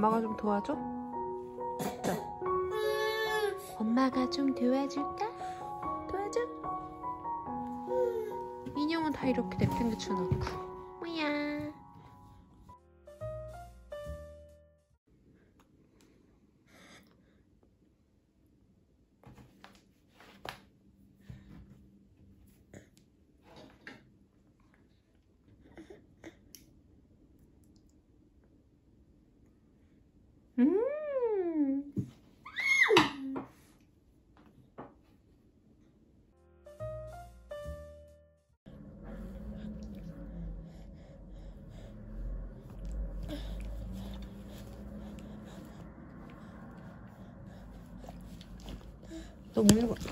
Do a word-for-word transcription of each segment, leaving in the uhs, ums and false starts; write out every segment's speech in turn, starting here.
엄마가 좀 도와줘? 자. 엄마가 좀 도와줄까? 도와줘? 인형은 다 이렇게 내팽개쳐 놓고. 뭐야? 음. 너 먹는 거.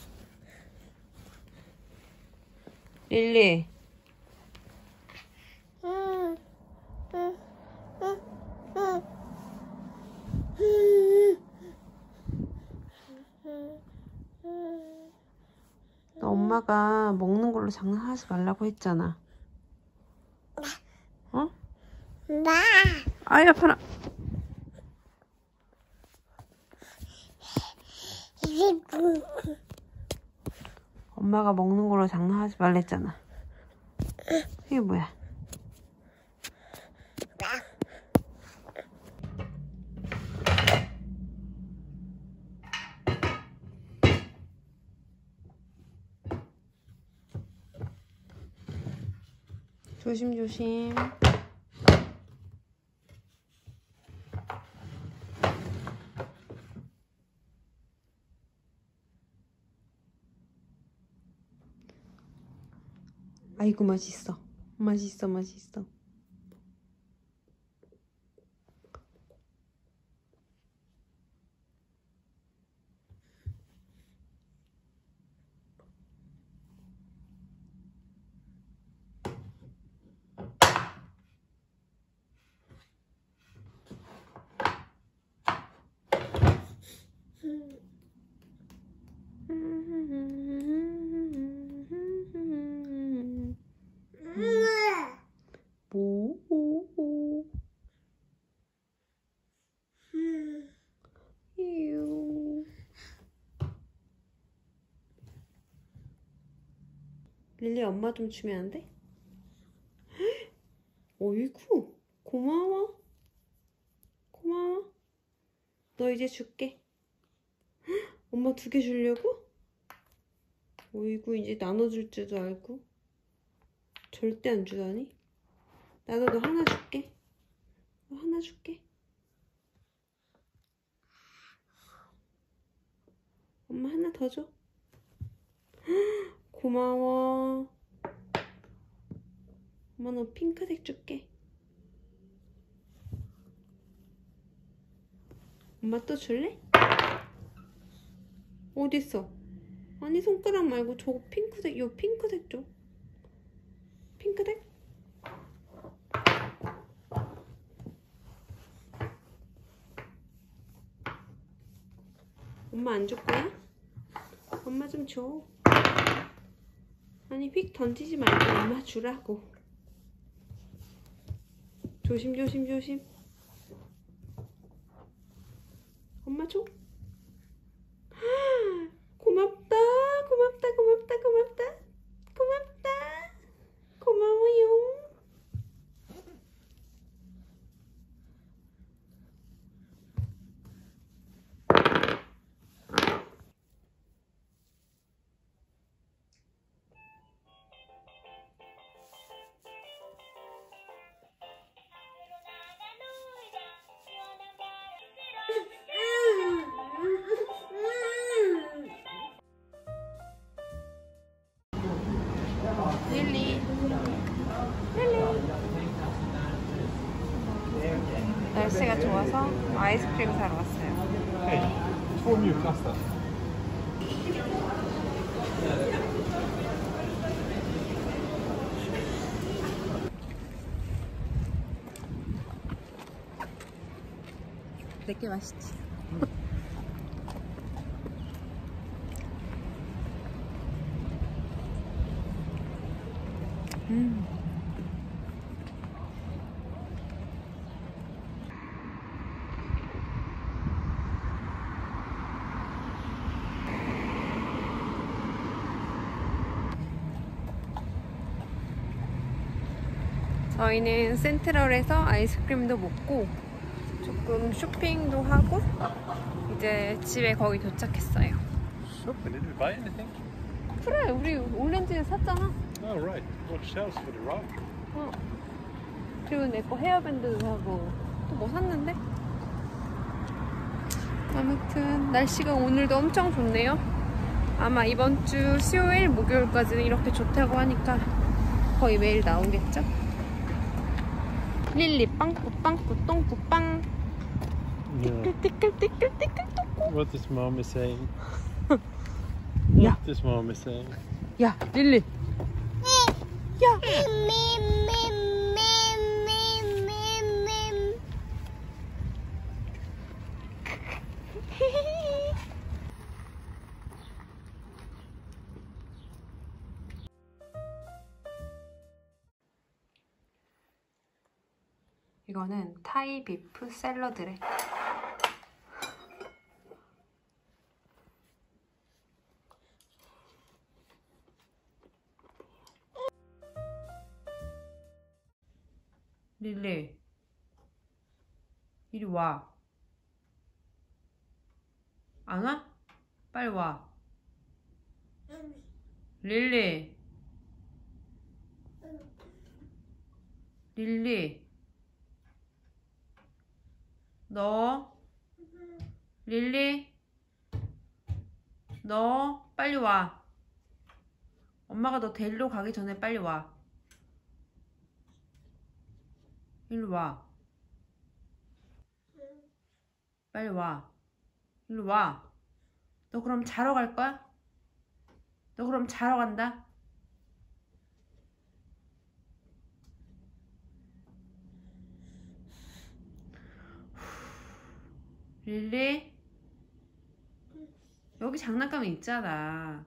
릴리. 응. 응. 응. 응. 너 엄마가 먹는 걸로 장난하지 말라고 했잖아. 어? 나. 아이 아파라. 엄마가 먹는 걸로 장난하지 말랬잖아. 이게 뭐야? 조심조심. 아이고 맛있어. 맛있어 맛있어. 뭐? 이유. 릴리 엄마 좀 주면 안 돼? 어이구 고마워. 고마워. 너 이제 줄게. 엄마 두 개 주려고? 어이구 이제 나눠줄 줄도 알고. 절대 안 주다니. 나도 너 하나 줄게. 너 하나 줄게. 엄마 하나 더 줘. 고마워. 엄마 너 핑크색 줄게. 엄마 또 줄래? 어딨어? 아니 손가락 말고 저거 핑크색, 요 핑크색 줘. 핑크색? 엄마 안 줄 거야? 엄마 좀 줘. 아니 휙 던지지 말고 엄마 주라고. 조심 조심 조심. 엄마 줘. 고맙다 고맙다 고맙다 고맙다 고맙다 고마워요. 릴리 릴리 날씨가 좋아서 아이스크림 사러 왔어요. Hej, två mjukglassar. 내게 맛있지? 음. 저희는 센트럴에서 아이스크림도 먹고 조금 쇼핑도 하고 이제 집에 거의 도착했어요. Shopping? Did we buy anything? 그래, 우리 올렌지는 샀잖아. Oh, right. What shells for the rug? 어. 그리고 내 거 헤어밴드도 사고 또 뭐 샀는데? 아무튼 날씨가 오늘도 엄청 좋네요. 아마 이번 주 수요일, 목요일까지는 이렇게 좋다고 하니까 거의 매일 나오겠죠? 릴리 빵꾸 빵꾸 똥꾸 빵. Yeah. 티끌 티끌 티끌 티끌 똥꾸. What is mom saying? Yeah. What is mom saying? 야, 릴리. 야. 이거는 타이 비프 샐러드래. 릴리, 이리 와. 안 와? 빨리 와. 릴리. 릴리. 너. 릴리. 너 빨리 와. 엄마가 너 데리러 가기 전에 빨리 와. 일로 와. 빨리 와. 일로 와. 너 그럼 자러 갈 거야? 너 그럼 자러 간다? 릴리? 여기 장난감이 있잖아.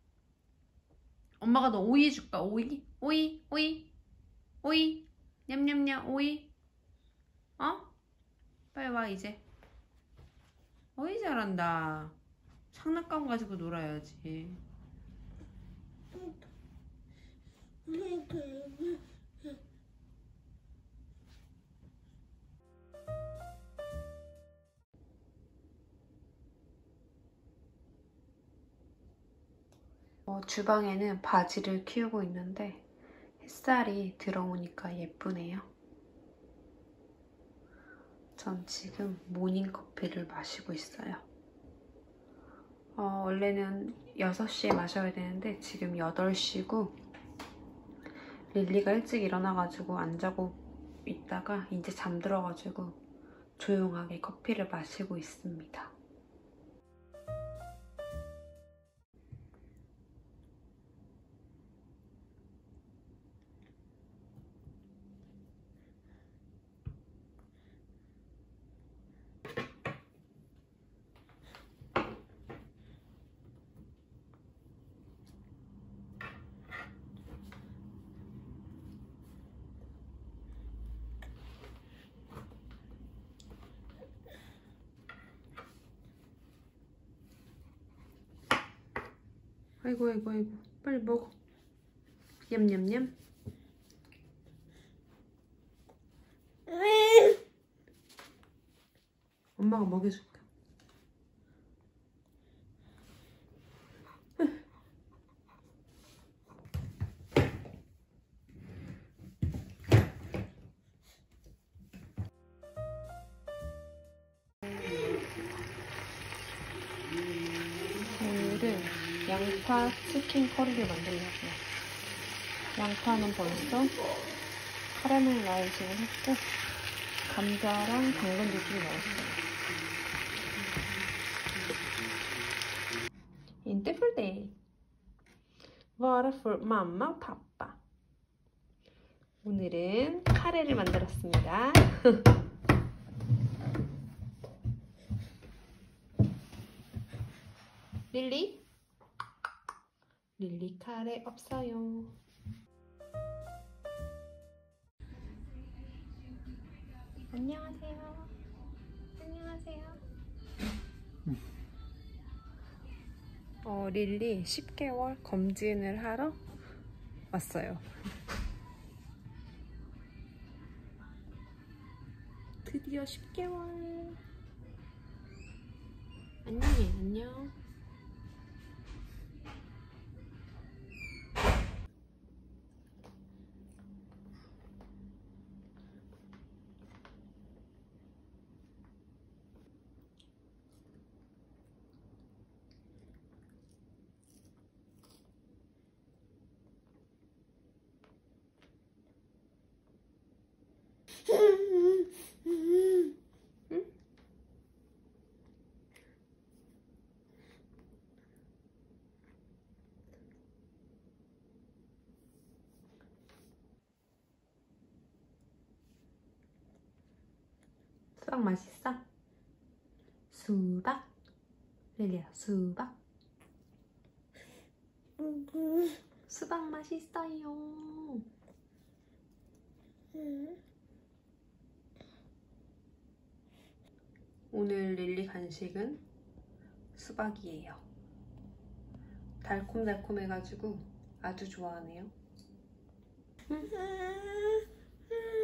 엄마가 너 오이 줄까? 오이? 오이? 오이? 오이? 냠냠냠 오이? 어? 빨리 와 이제. 어이 잘한다. 장난감 가지고 놀아야지. 어, 주방에는 바지를 키우고 있는데 햇살이 들어오니까 예쁘네요. 전 지금 모닝커피를 마시고 있어요. 어, 원래는 여섯 시에 마셔야 되는데 지금 여덟 시고 릴리가 일찍 일어나가지고 안 자고 있다가 이제 잠들어가지고 조용하게 커피를 마시고 있습니다. 아이고 아이고 아이고 빨리 먹어. 냠냠냠. 엄마가 먹여줄게. 오늘은 양파 치킨 커리를 만들려고요. 양파는 벌써 카라멜 라이징을 했고 감자랑 당근 주스를 넣었어요. Inte för dig. Vara för mamma och pappa. 오늘은 카레를 만들었습니다. 릴리? 릴리 카레 없어요. 안녕하세요. 안녕하세요. 어, 릴리 십 개월 검진을 하러 왔어요. 드디어 십 개월. 안녕해, 안녕. 수박 맛있어? 수박? 릴리야, 수박? 수박 맛있어요. 오늘 릴리 간식은 수박이에요. 달콤달콤해가지고 아주 좋아하네요.